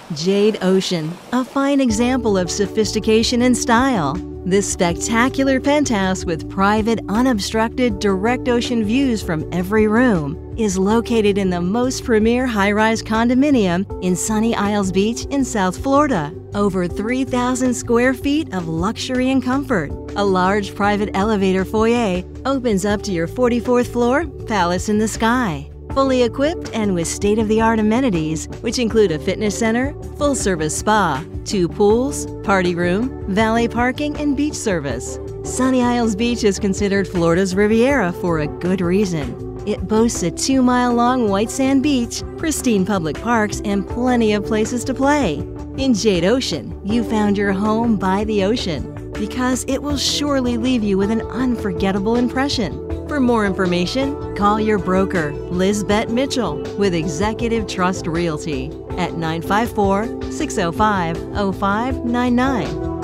Jade Ocean, a fine example of sophistication and style. This spectacular penthouse with private, unobstructed, direct ocean views from every room is located in the most premier high-rise condominium in Sunny Isles Beach in South Florida. Over 3,000 square feet of luxury and comfort. A large private elevator foyer opens up to your 44th floor palace in the sky. Fully equipped and with state-of-the-art amenities, which include a fitness center, full-service spa, 2 pools, party room, valet parking, and beach service. Sunny Isles Beach is considered Florida's Riviera for a good reason. It boasts a 2-mile-long white sand beach, pristine public parks, and plenty of places to play. In Jade Ocean, you found your home by the ocean, because it will surely leave you with an unforgettable impression. For more information, call your broker, Lizbeth Mitchell, with Executive Trust Realty at 954-605-0599.